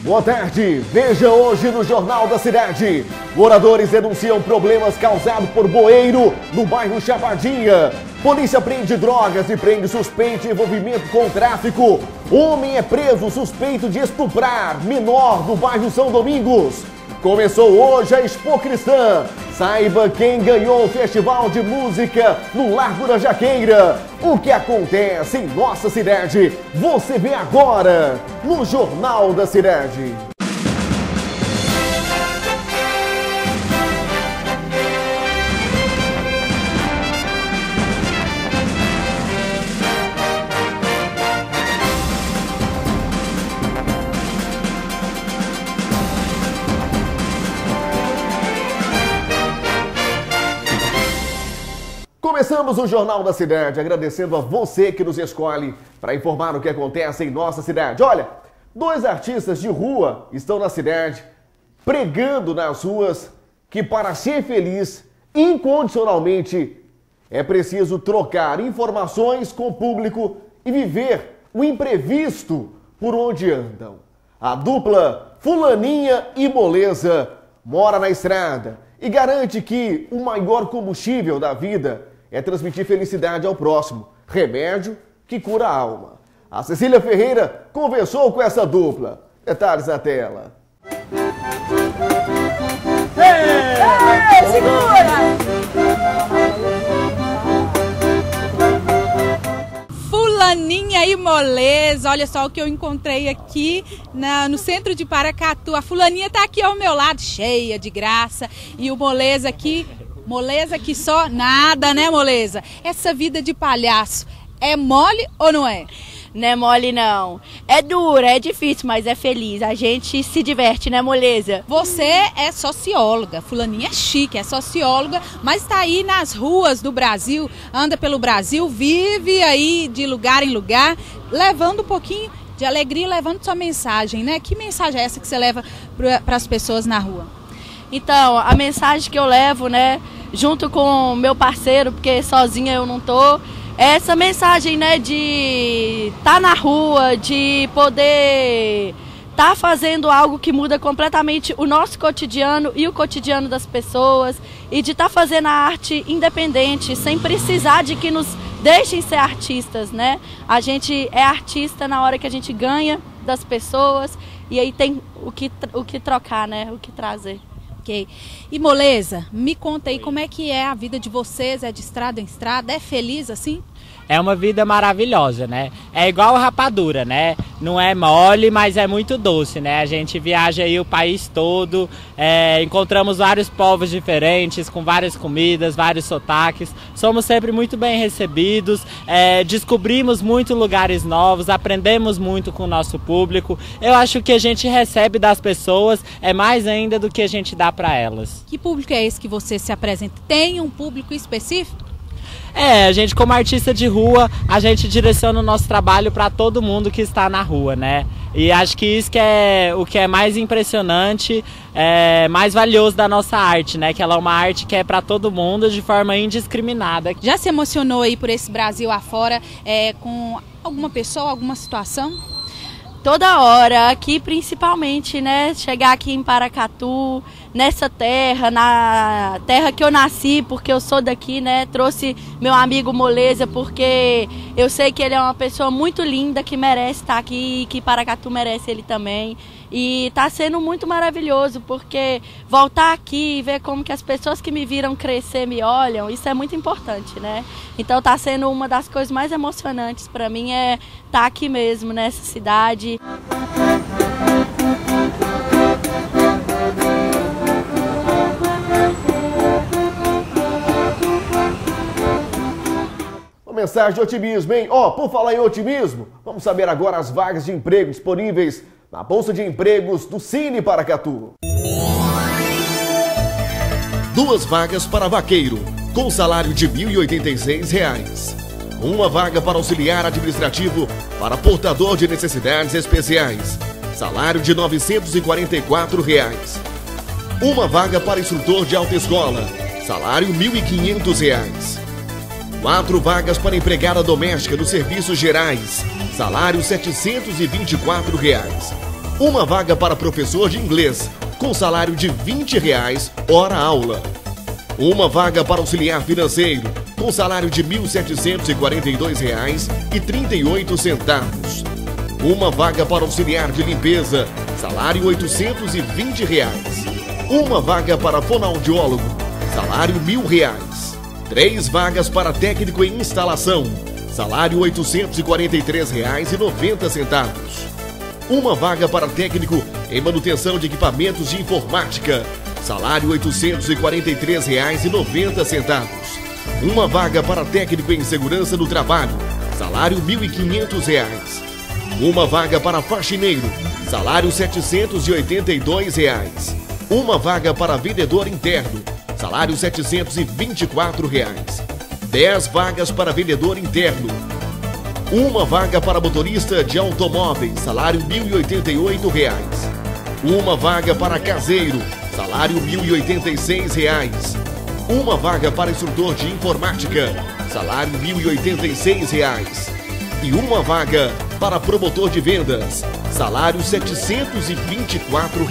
Boa tarde, veja hoje no Jornal da Cidade. Moradores denunciam problemas causados por bueiro no bairro Chapadinha. Polícia prende drogas e prende suspeito de envolvimento com tráfico. Homem é preso suspeito de estuprar menor no bairro São Domingos. Começou hoje a Expo Cristã. Saiba quem ganhou o Festival de Música no Largo da Jaqueira. O que acontece em nossa cidade, você vê agora no Jornal da Cidade. Começamos o Jornal da Cidade, agradecendo a você que nos escolhe para informar o que acontece em nossa cidade. Olha, 2 artistas de rua estão na cidade, pregando nas ruas que para ser feliz, incondicionalmente, é preciso trocar informações com o público e viver o imprevisto por onde andam. A dupla Fulaninha e Moleza mora na estrada e garante que o maior combustível da vida é transmitir felicidade ao próximo, remédio que cura a alma. A Cecília Ferreira conversou com essa dupla. Detalhes na tela. Ei, segura! Fulaninha e Moleza, olha só o que eu encontrei aqui no centro de Paracatu. A Fulaninha tá aqui ao meu lado, cheia de graça, e o Moleza aqui... Moleza que só nada, né, Moleza? Essa vida de palhaço é mole ou não é? Não é mole, não. É dura, é difícil, mas é feliz. A gente se diverte, né, Moleza? Você é socióloga, Fulaninha é chique, é socióloga, mas está aí nas ruas do Brasil, anda pelo Brasil, vive aí de lugar em lugar, levando um pouquinho de alegria, levando sua mensagem, né? Que mensagem é essa que você leva para as pessoas na rua? Então, a mensagem que eu levo, né, junto com meu parceiro, porque sozinha eu não tô, é essa mensagem, né, de estar na rua, de poder estar fazendo algo que muda completamente o nosso cotidiano e o cotidiano das pessoas, e de estar fazendo a arte independente, sem precisar de que nos deixem ser artistas, né? A gente é artista na hora que a gente ganha das pessoas, e aí tem o que trocar, né, o que trazer. Okay. E Moleza, me conta aí como é que é a vida de vocês, é de estrada em estrada, é feliz assim? É uma vida maravilhosa, né? É igual a rapadura, né? Não é mole, mas é muito doce, né? A gente viaja aí o país todo, encontramos vários povos diferentes, com várias comidas, vários sotaques. Somos sempre muito bem recebidos, descobrimos muitos lugares novos, aprendemos muito com o nosso público. Eu acho que a gente recebe das pessoas mais ainda do que a gente dá para elas. Que público é esse que você se apresenta? Tem um público específico? A gente como artista de rua, a gente direciona o nosso trabalho para todo mundo que está na rua, né? E acho que isso que é o que é mais impressionante, mais valioso da nossa arte, né? Que ela é uma arte que é para todo mundo de forma indiscriminada. Já se emocionou aí por esse Brasil afora com alguma pessoa, alguma situação? Toda hora, aqui principalmente, né? Chegar aqui em Paracatu, nessa terra, na terra que eu nasci, porque eu sou daqui, né? Trouxe meu amigo Moleza, porque eu sei que ele é uma pessoa muito linda, que merece estar aqui e que Paracatu merece ele também. E tá sendo muito maravilhoso, porque voltar aqui e ver como que as pessoas que me viram crescer me olham, isso é muito importante, né? Então tá sendo uma das coisas mais emocionantes para mim, estar aqui mesmo, nessa cidade. Uma mensagem de otimismo, hein? Por falar em otimismo, vamos saber agora as vagas de emprego disponíveis na Bolsa de Empregos do Cine Paracatu. 2 vagas para vaqueiro, com salário de R$ 1.086. 1 vaga para auxiliar administrativo para portador de necessidades especiais, salário de R$ 944. 1 vaga para instrutor de autoescola, salário R$ 1.500. 4 vagas para empregada doméstica dos serviços gerais, salário R$ 724. Uma vaga para professor de inglês, com salário de R$ 20 hora aula. Uma vaga para auxiliar financeiro, com salário de R$ 1.742,38. Uma vaga para auxiliar de limpeza, salário R$ 820. Uma vaga para fonoaudiólogo, salário R$ 1.000. 3 vagas para técnico em instalação, salário R$ 843,90. Uma vaga para técnico em manutenção de equipamentos de informática, salário R$ 843,90. Uma vaga para técnico em segurança do trabalho, salário R$ 1.500. Uma vaga para faxineiro, salário R$ 782. Uma vaga para vendedor interno, salário R$ 724. 10 vagas para vendedor interno. Uma vaga para motorista de automóveis, salário R$ 1.088. Uma vaga para caseiro, salário R$ 1.086. Uma vaga para instrutor de informática, salário R$ 1.086. E uma vaga para promotor de vendas, salário R$ 724.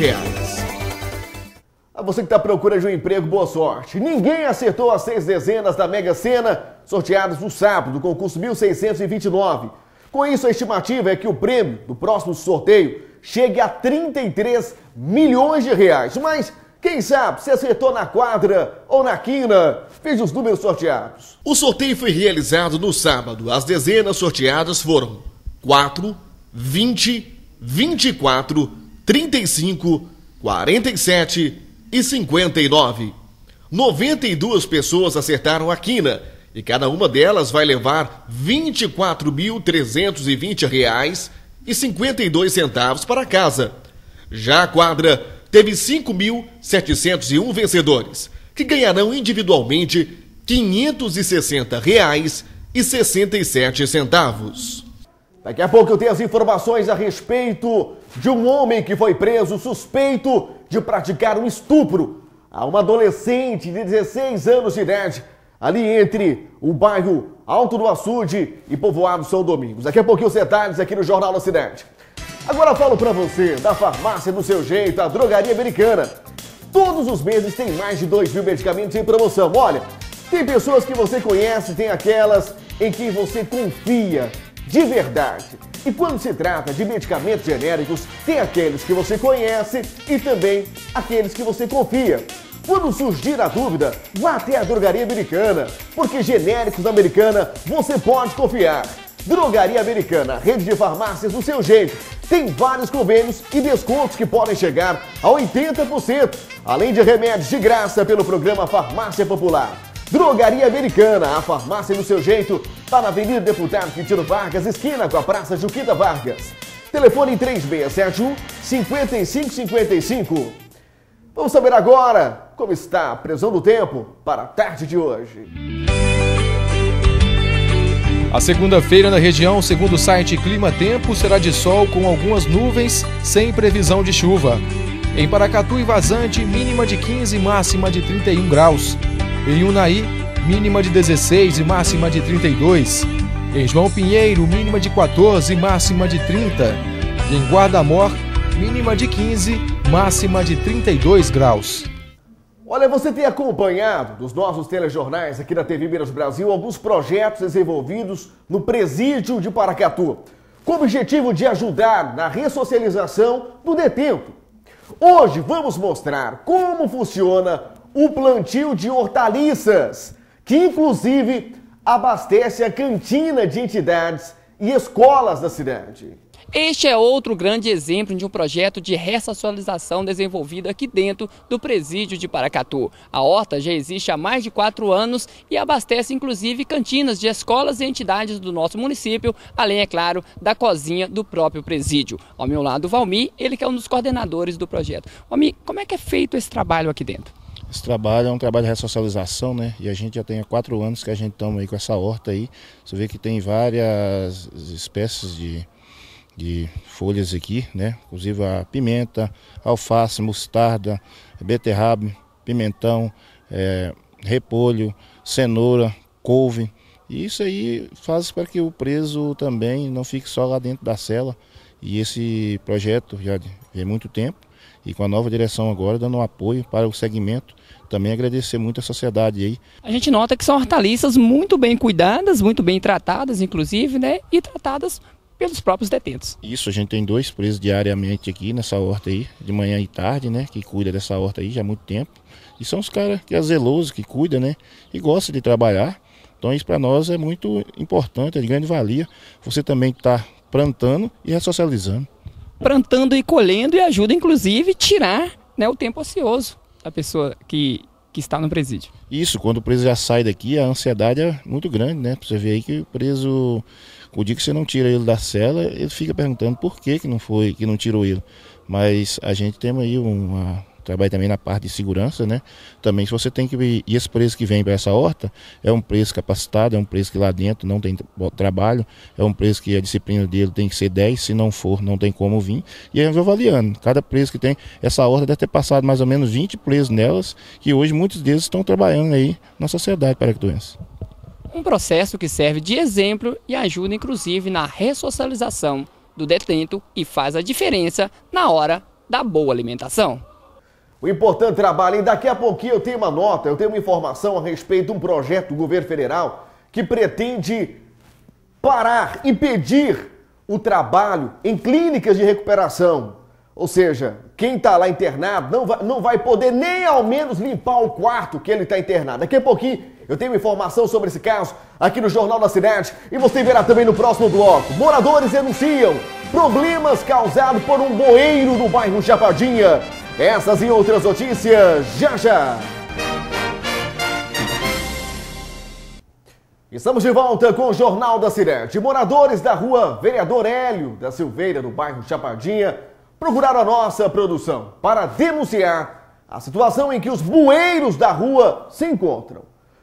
A você que está à procura de um emprego, boa sorte. Ninguém acertou as 6 dezenas da Mega Sena, sorteadas no sábado, do concurso 1629. Com isso, a estimativa é que o prêmio do próximo sorteio chegue a R$ 33 milhões. Mas, quem sabe, se acertou na quadra ou na quina, veja os números sorteados. O sorteio foi realizado no sábado. As dezenas sorteadas foram 4, 20, 24, 35, 47 e 59. 92 pessoas acertaram a quina e cada uma delas vai levar R$ 24.320,52 para casa. Já a quadra teve 5.701 vencedores, que ganharão individualmente R$ 560,67. Daqui a pouco eu tenho as informações a respeito de um homem que foi preso suspeito de praticar um estupro a uma adolescente de 16 anos de idade, ali entre o bairro Alto do Açude e Povoado São Domingos. Daqui a pouquinho os detalhes aqui no Jornal da Cidade. Agora eu falo pra você da Farmácia do Seu Jeito, a Drogaria Americana. Todos os meses tem mais de 2.000 medicamentos em promoção. Olha, tem pessoas que você conhece, tem aquelas em que você confia de verdade. E quando se trata de medicamentos genéricos, tem aqueles que você conhece e também aqueles que você confia. Quando surgir a dúvida, vá até a Drogaria Americana, porque genéricos da Americana você pode confiar. Drogaria Americana, rede de farmácias do seu jeito. Tem vários convênios e descontos que podem chegar a 80%, além de remédios de graça pelo programa Farmácia Popular. Drogaria Americana, a farmácia do seu jeito, está na Avenida Deputado Quintino Vargas, esquina com a Praça Juquita Vargas. Telefone 3671-5555. Vamos saber agora como está a previsão do tempo para a tarde de hoje. A segunda-feira na região, segundo o site Clima Tempo, será de sol com algumas nuvens, sem previsão de chuva. Em Paracatu e Vazante, mínima de 15 e máxima de 31 graus. Em Unai, mínima de 16 e máxima de 32. Em João Pinheiro, mínima de 14 e máxima de 30. Em Guarda-Mor, mínima de 15, máxima de 32 graus. Olha, você tem acompanhado dos nossos telejornais aqui da TV Minas Brasil alguns projetos desenvolvidos no presídio de Paracatu, com o objetivo de ajudar na ressocialização do detento. Hoje vamos mostrar como funciona o plantio de hortaliças, que inclusive abastece a cantina de entidades e escolas da cidade. Este é outro grande exemplo de um projeto de ressocialização desenvolvido aqui dentro do presídio de Paracatu. A horta já existe há mais de 4 anos e abastece inclusive cantinas de escolas e entidades do nosso município, além, é claro, da cozinha do próprio presídio. Ao meu lado, o Valmir, ele que é um dos coordenadores do projeto. Valmir, como é que é feito esse trabalho aqui dentro? Esse trabalho é um trabalho de ressocialização, né? E a gente já tem há 4 anos que a gente estamos aí com essa horta aí. Você vê que tem várias espécies de folhas aqui, né? Inclusive a pimenta, alface, mostarda, beterraba, pimentão, repolho, cenoura, couve. E isso aí faz para que o preso também não fique só lá dentro da cela E esse projeto já vem muito tempo e com a nova direção agora dando um apoio para o segmento. Também agradecer muito a sociedade aí. A gente nota que são hortaliças muito bem cuidadas, muito bem tratadas, inclusive, né? E tratadas pelos próprios detentos. Isso, a gente tem 2 presos diariamente aqui nessa horta aí, de manhã e tarde, né? Que cuida dessa horta aí já há muito tempo. E são os caras que é zelosos, que cuidam, né? E gostam de trabalhar. Então isso para nós é muito importante, é de grande valia. Você também está plantando e ressocializando. Plantando e colhendo e ajuda, inclusive, a tirar, né, o tempo ocioso da pessoa que está no presídio. Isso, quando o preso já sai daqui, a ansiedade é muito grande, né? Você vê aí que o preso, o dia que você não tira ele da cela, ele fica perguntando por que não tirou ele. Mas a gente tem aí trabalho também na parte de segurança, né? Também se você tem que ver, e esse preso que vem para essa horta, é um preso capacitado, é um preso que lá dentro não tem trabalho, é um preso que a disciplina dele tem que ser 10, se não for, não tem como vir. E aí eu vou avaliando, cada preso que tem, essa horta deve ter passado mais ou menos 20 presos nelas, que hoje muitos deles estão trabalhando aí na sociedade paraquetuense. Um processo que serve de exemplo e ajuda inclusive na ressocialização do detento e faz a diferença na hora da boa alimentação. O importante trabalho, e daqui a pouquinho eu tenho uma nota, eu tenho uma informação a respeito de um projeto do governo federal que pretende parar, impedir o trabalho em clínicas de recuperação. Ou seja, quem está lá internado não vai poder nem ao menos limpar o quarto que ele está internado. Daqui a pouquinho eu tenho informação sobre esse caso aqui no Jornal da Cidade e você verá também no próximo bloco. Moradores denunciam problemas causados por um bueiro no bairro Chapadinha. Essas e outras notícias, já já! Estamos de volta com o Jornal da Cidade. Moradores da rua Vereador Hélio da Silveira, no bairro Chapadinha, procuraram a nossa produção para denunciar a situação em que os bueiros da rua se encontram.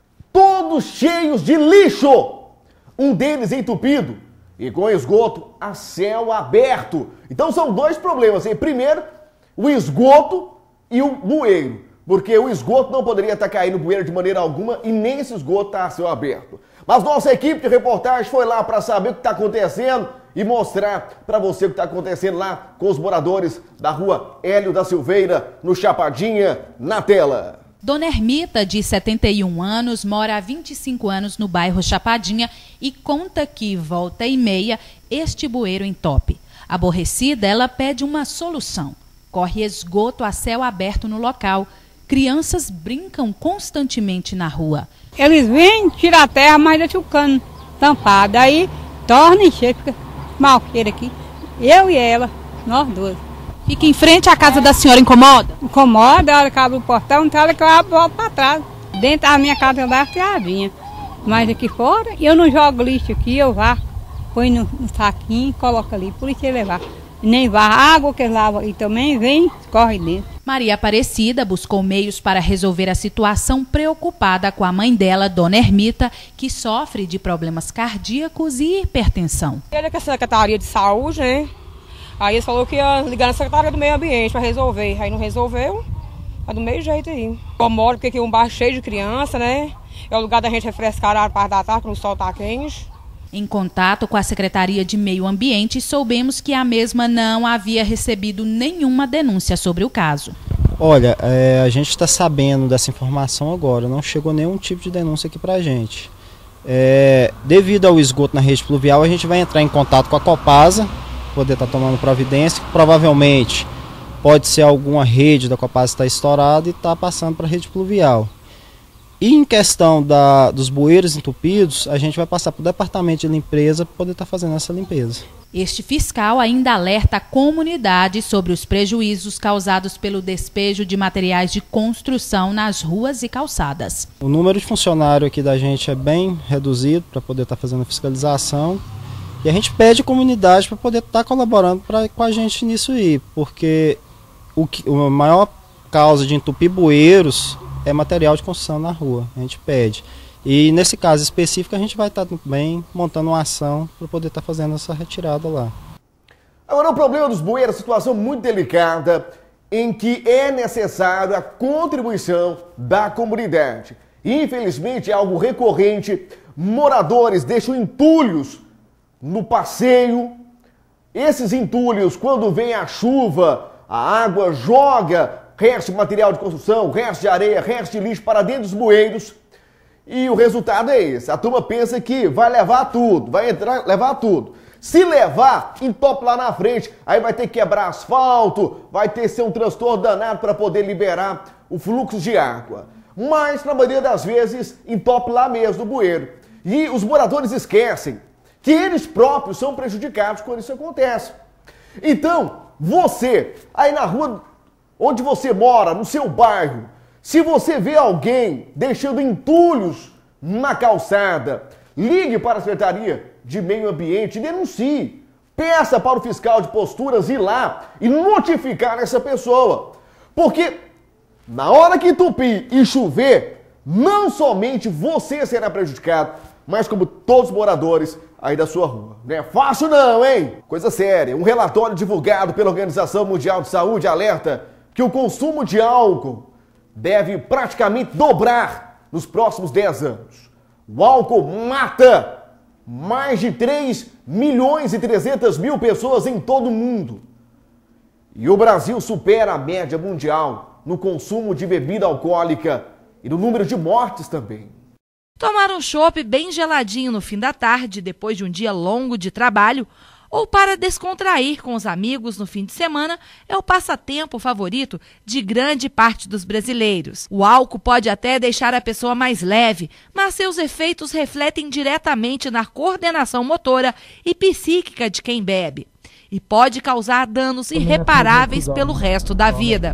Todos cheios de lixo! Um deles entupido e com esgoto a céu aberto. Então são 2 problemas, hein? Primeiro, o esgoto e o bueiro, porque o esgoto não poderia estar caindo no bueiro de maneira alguma e nem esse esgoto está a céu aberto. Mas nossa equipe de reportagem foi lá para saber o que está acontecendo e mostrar para você o que está acontecendo lá com os moradores da rua Hélio da Silveira, no Chapadinha, na tela. Dona Ermita, de 71 anos, mora há 25 anos no bairro Chapadinha e conta que, volta e meia, este bueiro entope. Aborrecida, ela pede uma solução. Corre esgoto a céu aberto no local. Crianças brincam constantemente na rua. Eles vêm, tiram a terra, mas deixam o cano tampado. Aí torna e cheia, fica mal cheiro aqui. Eu e ela, nós 2. Fica em frente à casa da senhora, incomoda? Incomoda, a hora que abre o portão, então ela que eu abro, volto para trás. Dentro da minha casa eu dava fiadinha. Mas aqui fora, eu não jogo lixo aqui, eu vá, põe no saquinho, coloco ali, por isso eu levar. Nem vá água que lava e também vem, corre dentro. Maria Aparecida buscou meios para resolver a situação, preocupada com a mãe dela, Dona Ermita, que sofre de problemas cardíacos e hipertensão. Ele é que a Secretaria de Saúde, né? Aí eles falaram que ia ligar na Secretaria do Meio Ambiente para resolver. Aí não resolveu, tá do meio jeito aí. Eu moro porque aqui é um bairro cheio de criança, né? É o lugar da gente refrescar a parte da tarde, quando o sol tá quente. Em contato com a Secretaria de Meio Ambiente, soubemos que a mesma não havia recebido nenhuma denúncia sobre o caso. Olha, a gente está sabendo dessa informação agora, não chegou nenhum tipo de denúncia aqui para a gente. Devido ao esgoto na rede pluvial, a gente vai entrar em contato com a Copasa, poder estar tomando providência, provavelmente pode ser alguma rede da Copasa está estourada e está passando para a rede pluvial. E em questão dos bueiros entupidos, a gente vai passar para o departamento de limpeza para poder estar fazendo essa limpeza. Este fiscal ainda alerta a comunidade sobre os prejuízos causados pelo despejo de materiais de construção nas ruas e calçadas. O número de funcionário aqui da gente é bem reduzido para poder estar fazendo a fiscalização. E a gente pede à comunidade para poder estar colaborando com a gente nisso aí, porque a maior causa de entupir bueiros é material de construção na rua, a gente pede. E nesse caso específico a gente vai estar também montando uma ação para poder estar fazendo essa retirada lá. Agora o problema dos bueiros é uma situação muito delicada em que é necessário a contribuição da comunidade. Infelizmente é algo recorrente, moradores deixam entulhos no passeio, Esses entulhos, quando vem a chuva, a água joga resto de material de construção, resto de areia, resto de lixo para dentro dos bueiros. E o resultado é esse. A turma pensa que vai levar tudo, vai levar tudo. Se levar, entope lá na frente, aí vai ter que quebrar asfalto, vai ter que ser um transtorno danado para poder liberar o fluxo de água. Mas, na maioria das vezes, entope lá mesmo, no bueiro. E os moradores esquecem que eles próprios são prejudicados quando isso acontece. Então, você, aí na rua onde você mora, no seu bairro, se você vê alguém deixando entulhos na calçada, ligue para a Secretaria de Meio Ambiente e denuncie. Peça para o fiscal de posturas ir lá e notificar essa pessoa. Porque na hora que entupir e chover, não somente você será prejudicado, mas como todos os moradores aí da sua rua. Não é fácil não, hein? Coisa séria. Um relatório divulgado pela Organização Mundial de Saúde alerta que o consumo de álcool deve praticamente dobrar nos próximos 10 anos. O álcool mata mais de 3.300.000 pessoas em todo o mundo. E o Brasil supera a média mundial no consumo de bebida alcoólica e no número de mortes também. Tomar um chopp bem geladinho no fim da tarde, depois de um dia longo de trabalho, ou para descontrair com os amigos no fim de semana, é o passatempo favorito de grande parte dos brasileiros. O álcool pode até deixar a pessoa mais leve, mas seus efeitos refletem diretamente na coordenação motora e psíquica de quem bebe, e pode causar danos irreparáveis pelo resto da vida.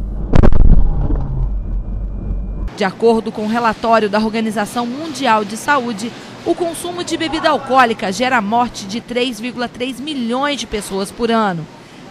De acordo com o relatório da Organização Mundial de Saúde, o consumo de bebida alcoólica gera a morte de 3,3 milhões de pessoas por ano,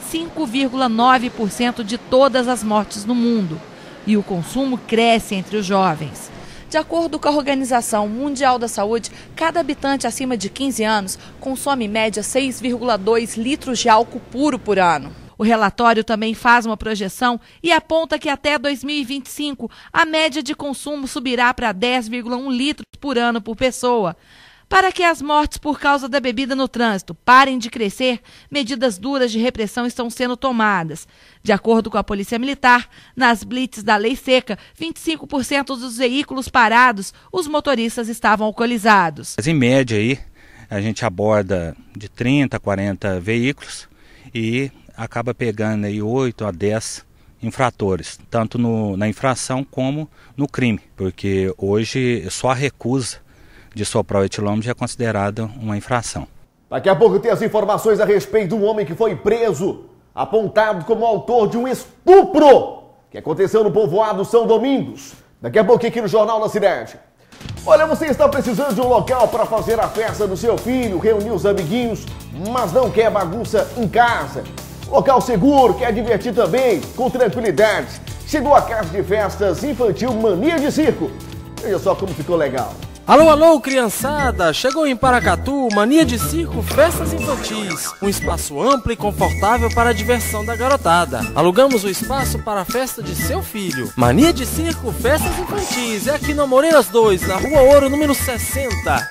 5,9% de todas as mortes no mundo. E o consumo cresce entre os jovens. De acordo com a Organização Mundial da Saúde, cada habitante acima de 15 anos consome em média 6,2 litros de álcool puro por ano. O relatório também faz uma projeção e aponta que até 2025 a média de consumo subirá para 10,1 litros por ano por pessoa. Para que as mortes por causa da bebida no trânsito parem de crescer, medidas duras de repressão estão sendo tomadas. De acordo com a Polícia Militar, nas blitz da Lei Seca, 25% dos veículos parados, os motoristas estavam alcoolizados. Em média, aí, a gente aborda de 30 a 40 veículos e acaba pegando aí 8 a 10 infratores, tanto na infração como no crime, porque hoje só a recusa de soprar o etilômetro já é considerada uma infração. Daqui a pouco tem as informações a respeito de um homem que foi preso, apontado como autor de um estupro que aconteceu no povoado São Domingos. Daqui a pouquinho aqui no Jornal da Cidade. Olha, você está precisando de um local para fazer a festa do seu filho, reunir os amiguinhos, mas não quer bagunça em casa. Local seguro, quer divertir também, com tranquilidade. Chegou a casa de festas infantil Mania de Circo. Veja só como ficou legal. Alô, alô, criançada! Chegou em Paracatu, Mania de Circo Festas Infantis. Um espaço amplo e confortável para a diversão da garotada. Alugamos o espaço para a festa de seu filho. Mania de Circo Festas Infantis. É aqui no Moreiras 2, na Rua Ouro, número 60.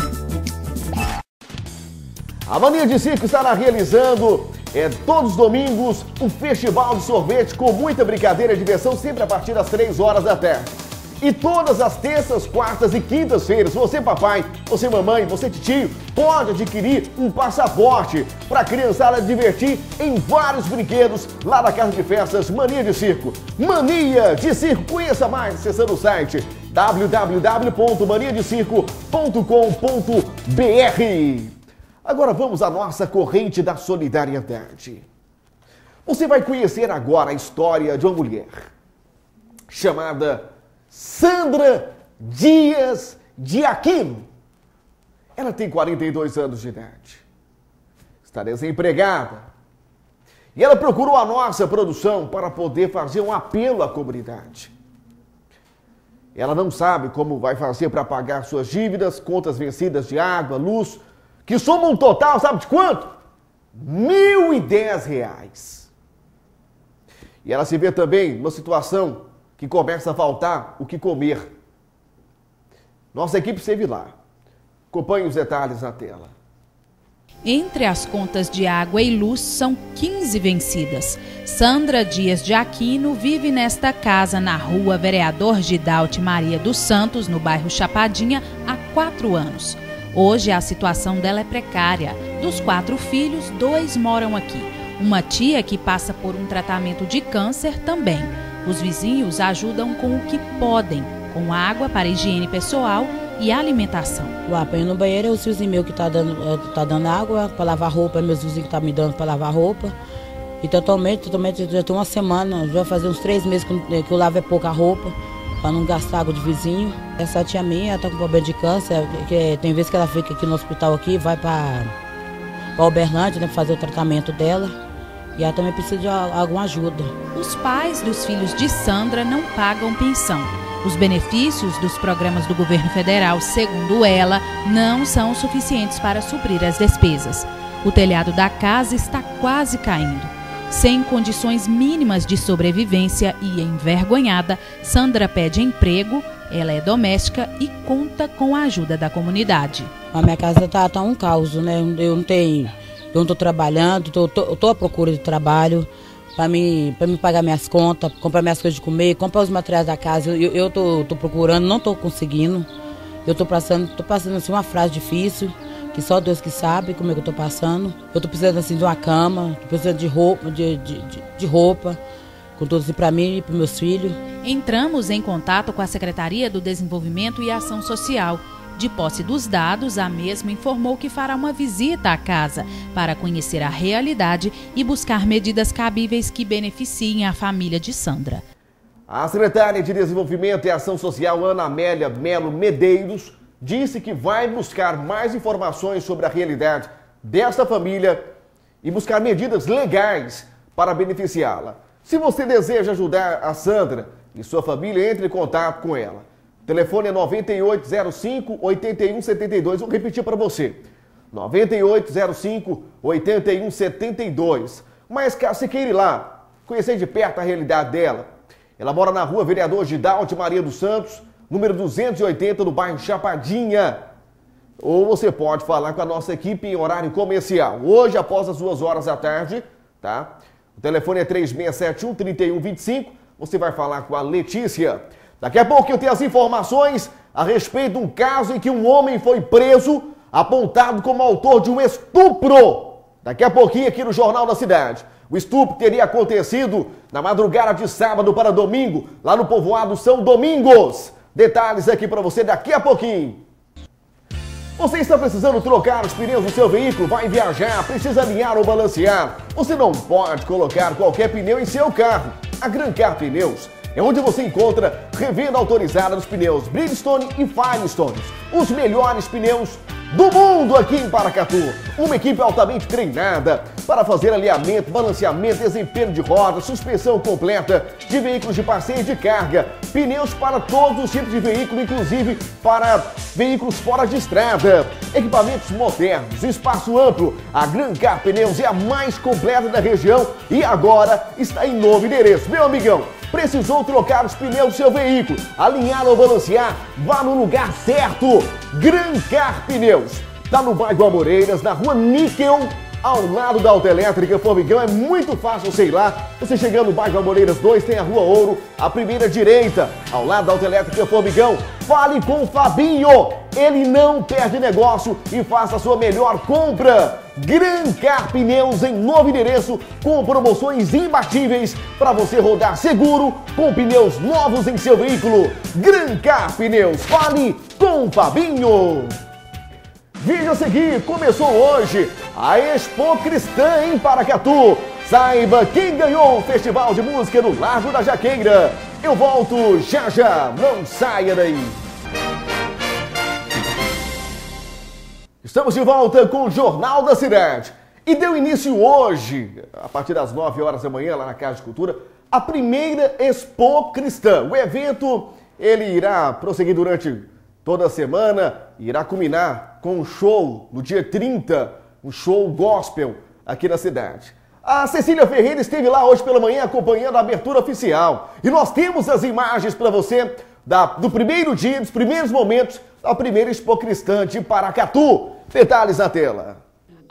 A Mania de Circo estará realizando todos os domingos um festival de sorvete com muita brincadeira e diversão, sempre a partir das 3 horas da tarde. E todas as terças, quartas e quintas-feiras, você papai, você mamãe, você titio, pode adquirir um passaporte para a criançada divertir em vários brinquedos lá na Casa de Festas Mania de Circo. Mania de Circo, conheça mais acessando o site www.maniadecirco.com.br. Agora vamos à nossa corrente da solidariedade. Você vai conhecer agora a história de uma mulher chamada Sandra Dias de Aquino. Ela tem 42 anos de idade. Está desempregada. E ela procurou a nossa produção para poder fazer um apelo à comunidade. Ela não sabe como vai fazer para pagar suas dívidas, contas vencidas de água, luz, que soma um total, sabe de quanto? R$1.010. E ela se vê também numa situação que começa a faltar o que comer. Nossa equipe esteve lá. Acompanhe os detalhes na tela. Entre as contas de água e luz, são 15 vencidas. Sandra Dias de Aquino vive nesta casa na rua Vereador Gidalte Maria dos Santos, no bairro Chapadinha, há 4 anos. Hoje a situação dela é precária. Dos 4 filhos, 2 moram aqui. Uma tia que passa por um tratamento de câncer também. Os vizinhos ajudam com o que podem, com água para higiene pessoal e alimentação. O apanho no banheiro é o vizinho meu que tá dando água para lavar roupa, meus vizinhos que tá me dando para lavar roupa. E totalmente, já tem uma semana, já vai fazer uns 3 meses que eu lavo pouca roupa, para não gastar água de vizinho. Essa tia minha tá com problema de câncer, que tem vezes que ela fica aqui no hospital aqui, vai para Uberlândia, né, fazer o tratamento dela. E ela também precisa de alguma ajuda. Os pais dos filhos de Sandra não pagam pensão. Os benefícios dos programas do governo federal, segundo ela, não são suficientes para suprir as despesas. O telhado da casa está quase caindo. Sem condições mínimas de sobrevivência e envergonhada, Sandra pede emprego, ela é doméstica e conta com a ajuda da comunidade. A minha casa tá um caos, né? Eu não estou trabalhando, estou à procura de trabalho para me pagar minhas contas, comprar minhas coisas de comer, comprar os materiais da casa. Eu estou procurando, não estou conseguindo. Eu estou passando assim, uma frase difícil, que só Deus que sabe como é que eu estou passando. Eu estou precisando assim, de uma cama, estou precisando de roupa, com tudo assim para mim e para meus filhos. Entramos em contato com a Secretaria do Desenvolvimento e Ação Social. De posse dos dados, a mesma informou que fará uma visita à casa para conhecer a realidade e buscar medidas cabíveis que beneficiem a família de Sandra. A secretária de Desenvolvimento e Ação Social, Ana Amélia Melo Medeiros, disse que vai buscar mais informações sobre a realidade desta família e buscar medidas legais para beneficiá-la. Se você deseja ajudar a Sandra e sua família, entre em contato com ela. O telefone é 9805-8172. Vou repetir para você. 9805-8172. Mas caso você queira ir lá, conhecer de perto a realidade dela, ela mora na rua Vereador Gidalte Maria dos Santos, número 280, no bairro Chapadinha. Ou você pode falar com a nossa equipe em horário comercial. Hoje, após as 2 horas da tarde, tá? O telefone é 3671-3125. Você vai falar com a Letícia. Daqui a pouco eu tenho as informações a respeito de um caso em que um homem foi preso, apontado como autor de um estupro. Daqui a pouquinho aqui no Jornal da Cidade. O estupro teria acontecido na madrugada de sábado para domingo, lá no povoado São Domingos. Detalhes aqui para você daqui a pouquinho. Você está precisando trocar os pneus do seu veículo? Vai viajar, precisa alinhar ou balancear? Você não pode colocar qualquer pneu em seu carro. A Gran Car Pneus é onde você encontra revenda autorizada dos pneus Bridgestone e Firestone. Os melhores pneus do mundo aqui em Paracatu. Uma equipe altamente treinada para fazer alinhamento, balanceamento, desempenho de rodas, suspensão completa de veículos de passeio e de carga. Pneus para todos os tipos de veículo, inclusive para veículos fora de estrada. Equipamentos modernos, espaço amplo. A Gran Car Pneus é a mais completa da região e agora está em novo endereço. Meu amigão, precisou trocar os pneus do seu veículo, alinhar ou balancear? Vá no lugar certo. Gran Car Pneus. Está no bairro Amoreiras, na rua Níquel, ao lado da Autoelétrica Formigão. É muito fácil, sei lá. Você chegando no bairro Amoreiras 2, tem a rua Ouro, a primeira direita, ao lado da Autoelétrica Formigão. Fale com o Fabinho. Ele não perde negócio e faça a sua melhor compra. Gran Car Pneus em novo endereço, com promoções imbatíveis para você rodar seguro com pneus novos em seu veículo. Gran Car Pneus, fale com o Fabinho. Vídeo a seguir, começou hoje a Expo Cristã em Paracatu. Saiba quem ganhou o Festival de Música no Largo da Jaqueira. Eu volto já já, não saia daí. Estamos de volta com o Jornal da Cidade. E deu início hoje, a partir das 9 horas da manhã, lá na Casa de Cultura, a primeira Expo Cristã. O evento, ele irá prosseguir durante toda a semana, irá culminar com um show no dia 30, um show gospel aqui na cidade. A Cecília Ferreira esteve lá hoje pela manhã acompanhando a abertura oficial. E nós temos as imagens para você do primeiro dia, dos primeiros momentos da primeira Expo Cristã de Paracatu. Detalhes na tela.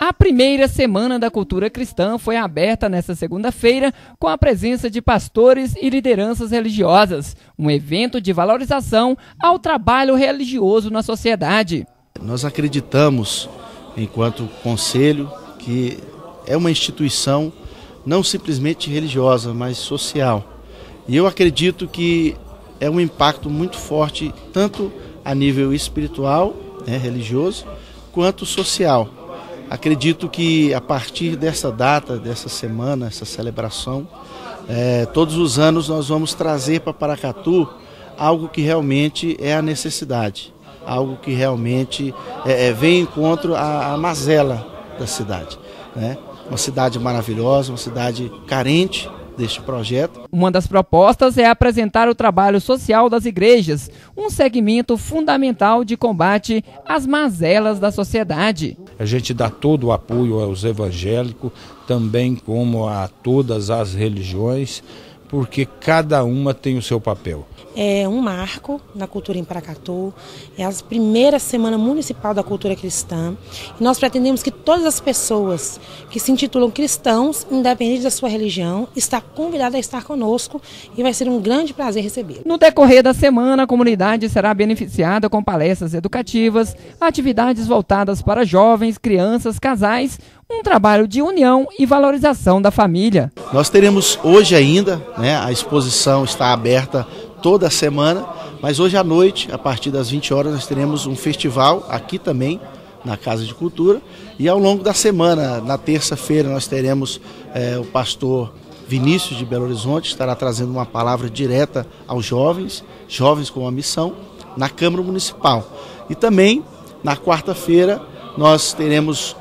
A primeira Semana da Cultura Cristã foi aberta nesta segunda-feira com a presença de pastores e lideranças religiosas, um evento de valorização ao trabalho religioso na sociedade. Nós acreditamos, enquanto conselho, que é uma instituição não simplesmente religiosa, mas social. E eu acredito que é um impacto muito forte, tanto a nível espiritual, religioso, quanto social. Acredito que a partir dessa data, dessa semana, essa celebração, todos os anos nós vamos trazer para Paracatu algo que realmente é a necessidade, algo que realmente vem em encontro à mazela da cidade, né? Uma cidade maravilhosa, uma cidade carente deste projeto. Uma das propostas é apresentar o trabalho social das igrejas, um segmento fundamental de combate às mazelas da sociedade. A gente dá todo o apoio aos evangélicos, também como a todas as religiões, porque cada uma tem o seu papel. É um marco na cultura em Paracatu, é a primeira Semana Municipal da Cultura Cristã e nós pretendemos que todas as pessoas que se intitulam cristãos, independente da sua religião, está convidada a estar conosco e vai ser um grande prazer recebê-lo. No decorrer da semana, a comunidade será beneficiada com palestras educativas, atividades voltadas para jovens, crianças, casais, um trabalho de união e valorização da família. Nós teremos hoje ainda, a exposição está aberta toda a semana, mas hoje à noite, a partir das 20 horas, nós teremos um festival aqui também, na Casa de Cultura, e ao longo da semana, na terça-feira, nós teremos o pastor Vinícius de Belo Horizonte, estará trazendo uma palavra direta aos jovens com uma missão, na Câmara Municipal. E também, na quarta-feira, nós teremos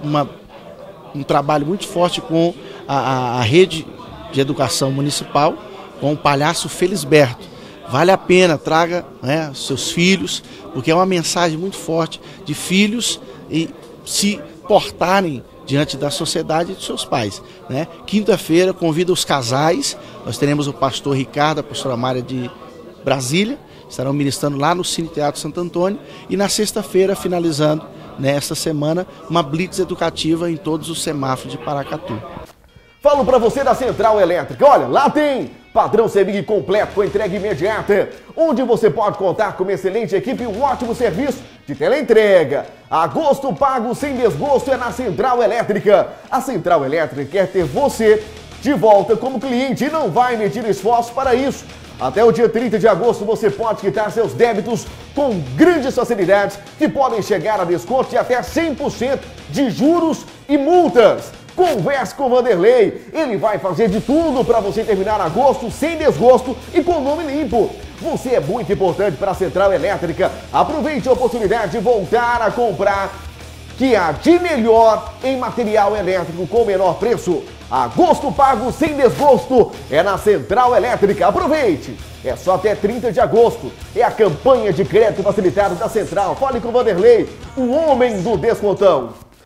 um trabalho muito forte com a rede de educação municipal, com o palhaço Felisberto. Vale a pena, traga seus filhos, porque é uma mensagem muito forte de filhos e se portarem diante da sociedade e dos seus pais. Quinta-feira, convida os casais, nós teremos o pastor Ricardo, a pastora Mária de Brasília, estarão ministrando lá no Cine Teatro Santo Antônio, e na sexta-feira, finalizando nesta semana, uma blitz educativa em todos os semáforos de Paracatu. Falo para você da Central Elétrica. Olha, lá tem padrão CEMIG completo com entrega imediata, onde você pode contar com uma excelente equipe e um ótimo serviço de teleentrega. Agosto pago sem desgosto é na Central Elétrica. A Central Elétrica quer ter você de volta como cliente e não vai medir esforços para isso. Até o dia 30 de agosto você pode quitar seus débitos com grandes facilidades que podem chegar a desconto de até 100% de juros e multas. Converse com o Vanderlei, ele vai fazer de tudo para você terminar agosto sem desgosto e com nome limpo. Você é muito importante para a Central Elétrica. Aproveite a oportunidade de voltar a comprar que há de melhor em material elétrico com menor preço. Agosto pago sem desgosto é na Central Elétrica. Aproveite! É só até 30 de agosto. É a campanha de crédito facilitado da Central. Fale com o Vanderlei, o homem do descontão.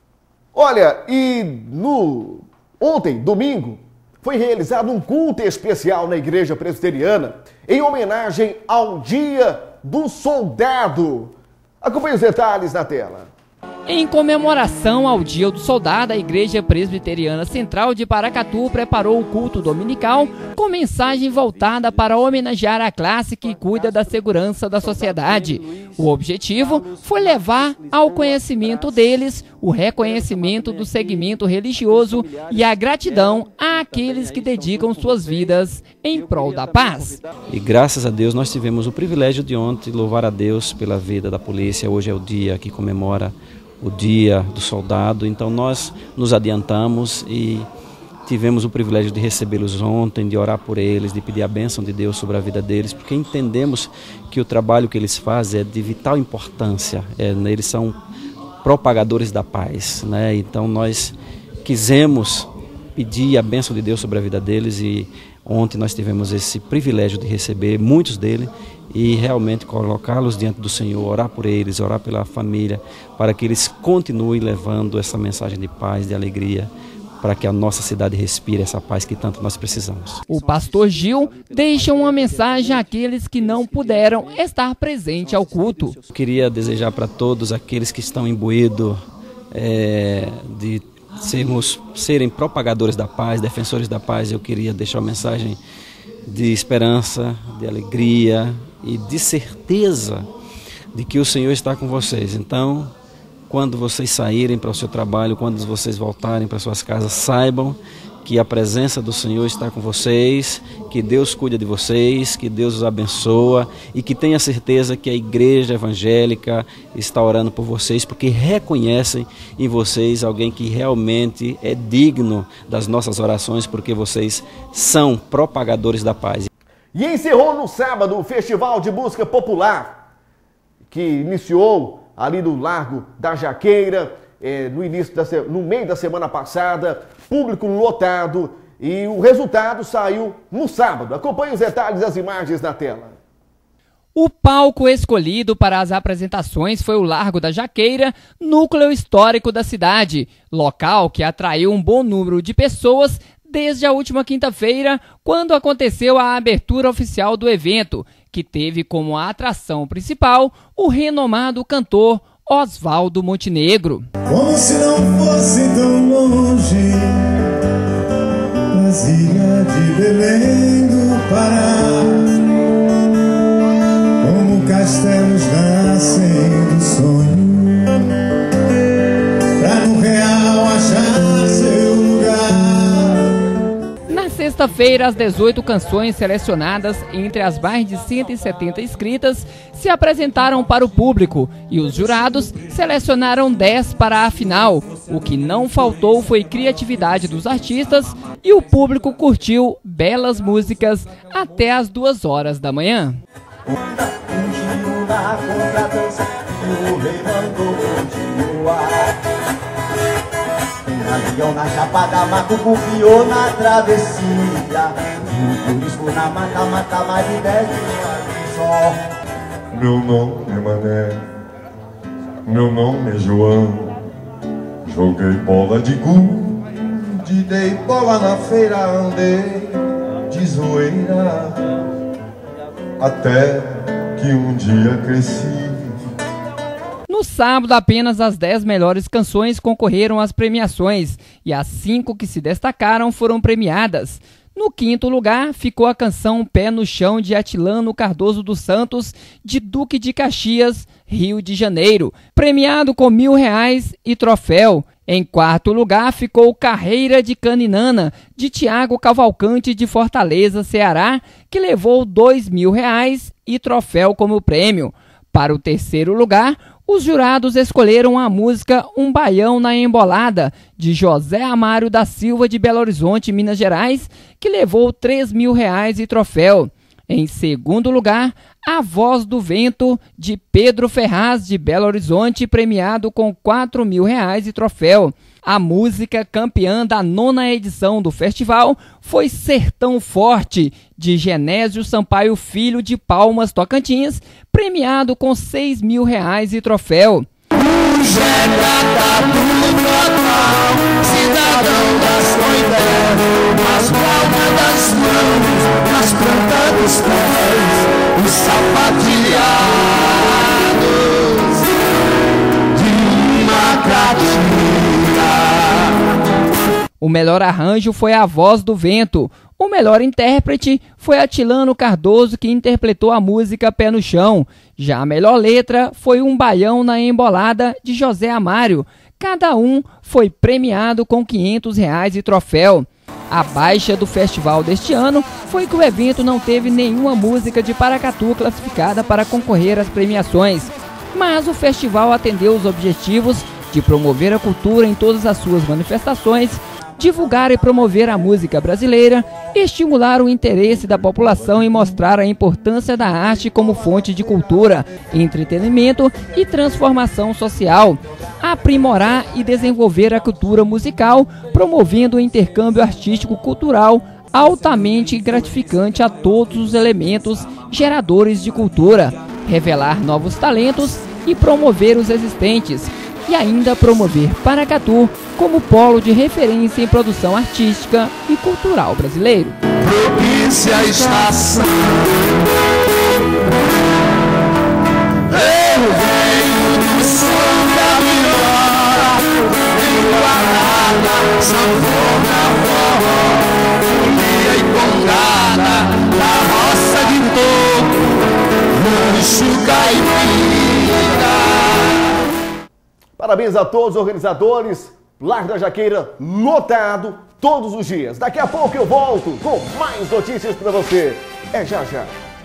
Olha, e ontem, domingo, foi realizado um culto especial na Igreja Presbiteriana em homenagem ao Dia do Soldado. Acompanhe os detalhes na tela. Em comemoração ao Dia do Soldado, a Igreja Presbiteriana Central de Paracatu preparou o culto dominical com mensagem voltada para homenagear a classe que cuida da segurança da sociedade. O objetivo foi levar ao conhecimento deles o reconhecimento do segmento religioso e a gratidão àqueles que dedicam suas vidas em prol da paz. E graças a Deus nós tivemos o privilégio de ontem louvar a Deus pela vida da polícia. Hoje é o dia que comemora o Dia do Soldado, então nós nos adiantamos e tivemos o privilégio de recebê-los ontem, de orar por eles, de pedir a bênção de Deus sobre a vida deles, porque entendemos que o trabalho que eles fazem é de vital importância, eles são propagadores da paz, Então nós quisemos pedir a bênção de Deus sobre a vida deles e ontem nós tivemos esse privilégio de receber muitos deles e realmente colocá-los diante do Senhor, orar por eles, orar pela família, para que eles continuem levando essa mensagem de paz, de alegria, para que a nossa cidade respire essa paz que tanto nós precisamos. O pastor Gil deixa uma mensagem àqueles que não puderam estar presentes ao culto. Eu queria desejar para todos aqueles que estão imbuídos de serem propagadores da paz, defensores da paz. Eu queria deixar uma mensagem de esperança, de alegria e de certeza de que o Senhor está com vocês. Então, quando vocês saírem para o seu trabalho, quando vocês voltarem para suas casas, saibam que a presença do Senhor está com vocês, que Deus cuida de vocês, que Deus os abençoa e que tenha certeza que a igreja evangélica está orando por vocês, porque reconhecem em vocês alguém que realmente é digno das nossas orações, porque vocês são propagadores da paz. E encerrou no sábado o Festival de Música Popular, que iniciou ali no Largo da Jaqueira, no meio da semana passada, público lotado, e o resultado saiu no sábado. Acompanhe os detalhes das imagens na tela. O palco escolhido para as apresentações foi o Largo da Jaqueira, núcleo histórico da cidade, local que atraiu um bom número de pessoas desde a última quinta-feira, quando aconteceu a abertura oficial do evento, que teve como atração principal o renomado cantor Oswaldo Montenegro. Como se não fosse tão longe, Brasília de Belém do Pará, como castelos nascem do sonho, pra no real achar seu lugar. Na sexta-feira, as 18 canções selecionadas entre as mais de 170 inscritas se apresentaram para o público e os jurados selecionaram 10 para a final. O que não faltou foi criatividade dos artistas e o público curtiu belas músicas até as 2 horas da manhã. Avião na Chapada, Marco confiou na travessia. Um turismo na mata, mais de 10 só. Meu nome é Mané, meu nome é João. Joguei bola de gude, dei bola na feira, andei de zoeira, até que um dia cresci. No sábado, apenas as 10 melhores canções concorreram às premiações e as 5 que se destacaram foram premiadas. No quinto lugar, ficou a canção Pé no Chão, de Atilano Cardoso dos Santos, de Duque de Caxias, Rio de Janeiro, premiado com R$1.000 e troféu. Em quarto lugar, ficou Carreira de Caninana, de Tiago Cavalcante, de Fortaleza, Ceará, que levou R$2.000 e troféu como prêmio. Para o terceiro lugar, os jurados escolheram a música Um Baião na Embolada, de José Amário da Silva, de Belo Horizonte, Minas Gerais, que levou R$3.000 e troféu. Em segundo lugar, A Voz do Vento, de Pedro Ferraz, de Belo Horizonte, premiado com R$4.000 e troféu. A música campeã da 9ª edição do festival foi Sertão Forte, de Genésio Sampaio Filho, de Palmas, Tocantins, premiado com R$6.000 e troféu. Cidadão das coideiras, nas palmas das mãos, nas plantas dos pés, os sapateados de Macatinga. O melhor arranjo foi A Voz do Vento. O melhor intérprete foi Atilano Cardoso, que interpretou a música Pé no Chão. Já a melhor letra foi Um Baião na Embolada, de José Amário. Cada um foi premiado com R$500 e troféu. A baixa do festival deste ano foi que o evento não teve nenhuma música de Paracatu classificada para concorrer às premiações. Mas o festival atendeu os objetivos de promover a cultura em todas as suas manifestações, divulgar e promover a música brasileira, estimular o interesse da população e mostrar a importância da arte como fonte de cultura, entretenimento e transformação social, aprimorar e desenvolver a cultura musical, promovendo o intercâmbio artístico-cultural altamente gratificante a todos os elementos geradores de cultura, revelar novos talentos e promover os existentes, e ainda promover Paracatu como polo de referência em produção artística e cultural brasileiro. Propícia estação, eu venho do som da viola, venho guardar Parabéns a todos os organizadores. Largo da Jaqueira lotado todos os dias. Daqui a pouco eu volto com mais notícias para você. É já já.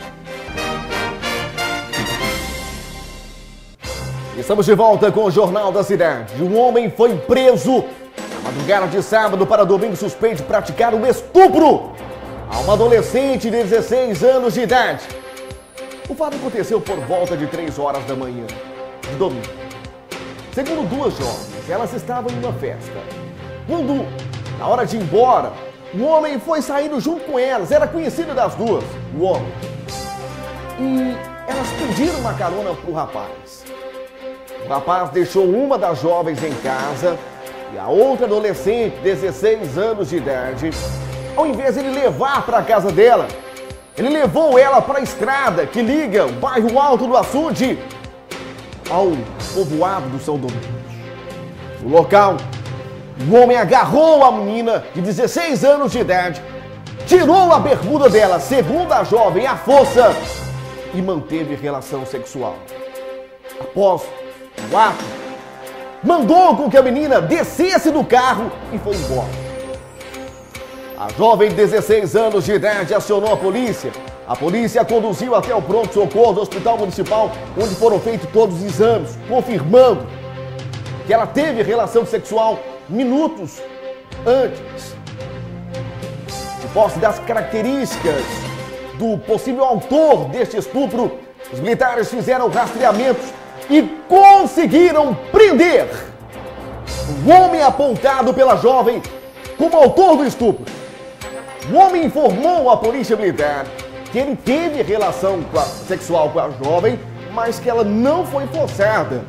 Estamos de volta com o Jornal da Cidade. Um homem foi preso na madrugada de sábado para domingo suspeito de praticar um estupro a uma adolescente de 16 anos de idade. O fato aconteceu por volta de 3 horas da manhã de domingo. Segundo duas jovens, elas estavam em uma festa. Quando, na hora de ir embora, o homem foi saindo junto com elas. Era conhecido das duas, o homem. E elas pediram uma carona para o rapaz. O rapaz deixou uma das jovens em casa e a outra adolescente, 16 anos de idade, ao invés de ele levar para a casa dela, ele levou ela para a estrada que liga o bairro Alto do Açude ao povoado do São Domingos. No local, o homem agarrou a menina de 16 anos de idade, tirou a bermuda dela, segundo a jovem, à força, e manteve relação sexual. Após o ato, mandou com que a menina descesse do carro e foi embora. A jovem de 16 anos de idade acionou a polícia. A polícia a conduziu até o pronto-socorro do Hospital Municipal, onde foram feitos todos os exames, confirmando que ela teve relação sexual minutos antes. De posse das características do possível autor deste estupro, os militares fizeram rastreamentos e conseguiram prender o homem apontado pela jovem como autor do estupro. O homem informou à polícia militar que ele teve relação sexual com a jovem, mas que ela não foi forçada.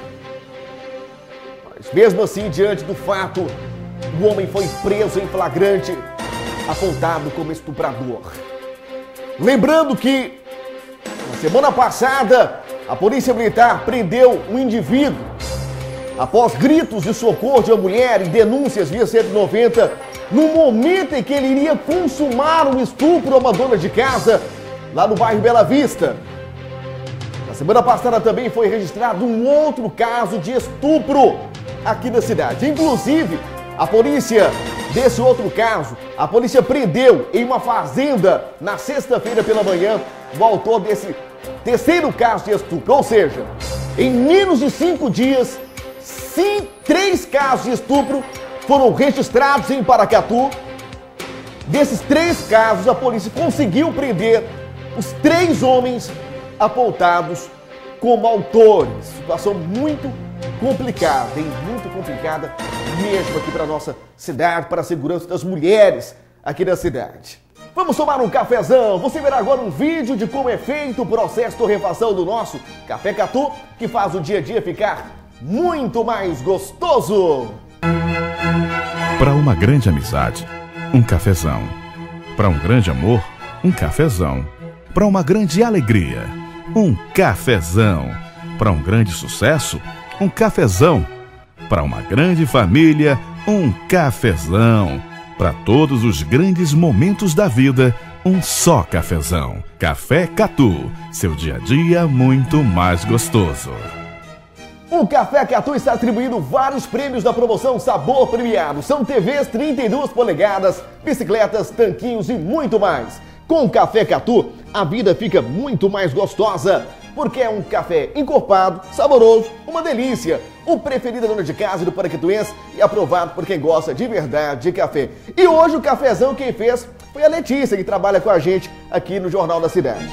Mas mesmo assim, diante do fato, o homem foi preso em flagrante, apontado como estuprador. Lembrando que, na semana passada, a polícia militar prendeu um indivíduo após gritos de socorro de uma mulher e denúncias via 190, no momento em que ele iria consumar um estupro a uma dona de casa lá no bairro Bela Vista. Na semana passada também foi registrado um outro caso de estupro aqui na cidade. Inclusive, a polícia desse outro caso, a polícia prendeu em uma fazenda na sexta-feira pela manhã o autor desse terceiro caso de estupro. Ou seja, em menos de 5 dias, 3 casos de estupro foram registrados em Paracatu. Desses 3 casos, a polícia conseguiu prender os 3 homens apontados como autores. Situação muito complicada, hein? Muito complicada mesmo aqui para a nossa cidade, para a segurança das mulheres aqui da cidade. Vamos tomar um cafezão. Você verá agora um vídeo de como é feito o processo de torrefação do nosso Café Catu, que faz o dia a dia ficar muito mais gostoso. Para uma grande amizade, um cafezão. Para um grande amor, um cafezão. Para uma grande alegria, um cafezão. Para um grande sucesso, um cafezão. Para uma grande família, um cafezão. Para todos os grandes momentos da vida, um só cafezão. Café Catu, seu dia a dia muito mais gostoso. O Café Catu está atribuindo vários prêmios da promoção Sabor Premiado. São TVs 32 polegadas, bicicletas, tanquinhos e muito mais. Com o Café Catu, a vida fica muito mais gostosa, porque é um café encorpado, saboroso, uma delícia. O preferido da dona de casa e do paraquetuense e aprovado por quem gosta de verdade de café. E hoje o cafezão quem fez foi a Letícia, que trabalha com a gente aqui no Jornal da Cidade.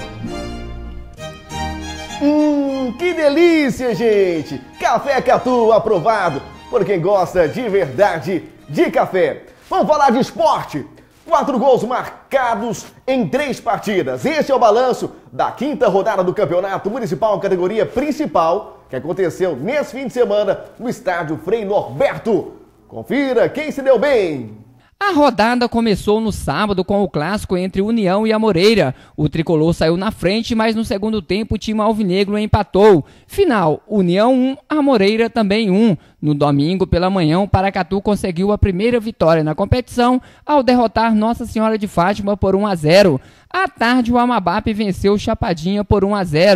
Que delícia, gente! Café Catu aprovado por quem gosta de verdade de café. Vamos falar de esporte. 4 gols marcados em 3 partidas. Este é o balanço da 5ª rodada do Campeonato Municipal categoria principal, que aconteceu nesse fim de semana no estádio Frei Norberto. Confira quem se deu bem. A rodada começou no sábado com o clássico entre União e Amoreira. O tricolor saiu na frente, mas no segundo tempo o time alvinegro empatou. Final, União 1, Amoreira também 1. No domingo pela manhã, o Paracatu conseguiu a primeira vitória na competição ao derrotar Nossa Senhora de Fátima por 1-0. À tarde, o Amabap venceu o Chapadinha por 1-0.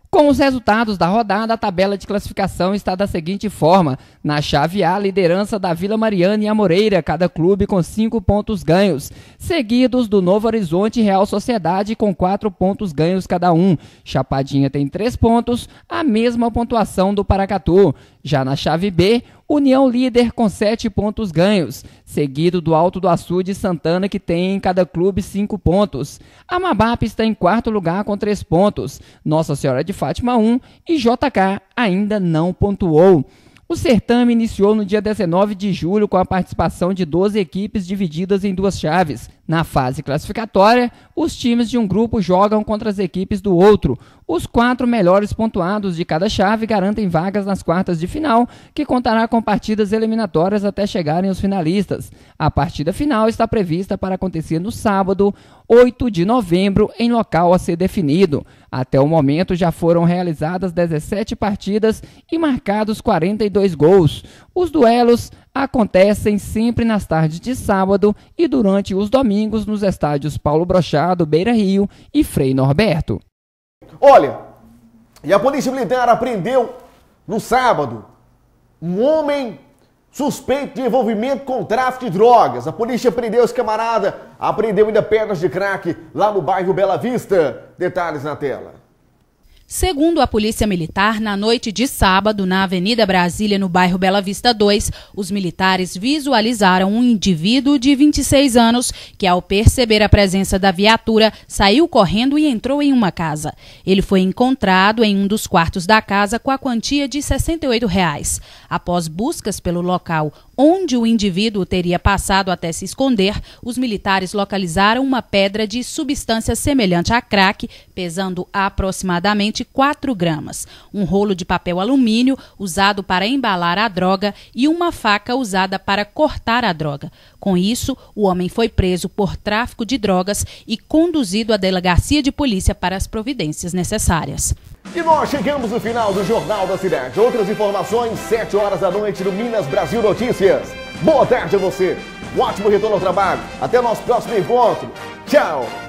Com os resultados da rodada, a tabela de classificação está da seguinte forma. Na chave A, liderança da Vila Mariana e Amoreira, cada clube com 5 pontos ganhos. Seguidos do Novo Horizonte e Real Sociedade com 4 pontos ganhos cada um. Chapadinha tem 3 pontos, a mesma pontuação do Paracatu. Já na chave B, União líder com 7 pontos ganhos, seguido do Alto do Açude e Santana, que tem em cada clube 5 pontos. A Mabap está em 4º lugar com 3 pontos, Nossa Senhora de Fátima 1 e JK ainda não pontuou. O certame iniciou no dia 19 de julho com a participação de 12 equipes divididas em 2 chaves. Na fase classificatória, os times de um grupo jogam contra as equipes do outro. Os 4 melhores pontuados de cada chave garantem vagas nas quartas de final, que contará com partidas eliminatórias até chegarem os finalistas. A partida final está prevista para acontecer no sábado, 8 de novembro, em local a ser definido. Até o momento já foram realizadas 17 partidas e marcados 42 gols. Os duelos acontecem sempre nas tardes de sábado e durante os domingos nos estádios Paulo Brochado, Beira Rio e Frei Norberto. Olha, e a Polícia Militar apreendeu no sábado um homem suspeito de envolvimento com tráfico de drogas. A polícia prendeu esse camarada, apreendeu ainda pedras de crack lá no bairro Bela Vista. Detalhes na tela. Segundo a Polícia Militar, na noite de sábado, na Avenida Brasília, no bairro Bela Vista 2, os militares visualizaram um indivíduo de 26 anos que, ao perceber a presença da viatura, saiu correndo e entrou em uma casa. Ele foi encontrado em um dos quartos da casa com a quantia de R$ 68. Após buscas pelo local onde o indivíduo teria passado até se esconder, os militares localizaram uma pedra de substância semelhante a crack, pesando aproximadamente 4 gramas, um rolo de papel alumínio usado para embalar a droga e uma faca usada para cortar a droga. Com isso, o homem foi preso por tráfico de drogas e conduzido à delegacia de polícia para as providências necessárias. E nós chegamos no final do Jornal da Cidade. Outras informações, 7 horas da noite no Minas Brasil Notícias. Boa tarde a você. Um ótimo retorno ao trabalho. Até o nosso próximo encontro. Tchau.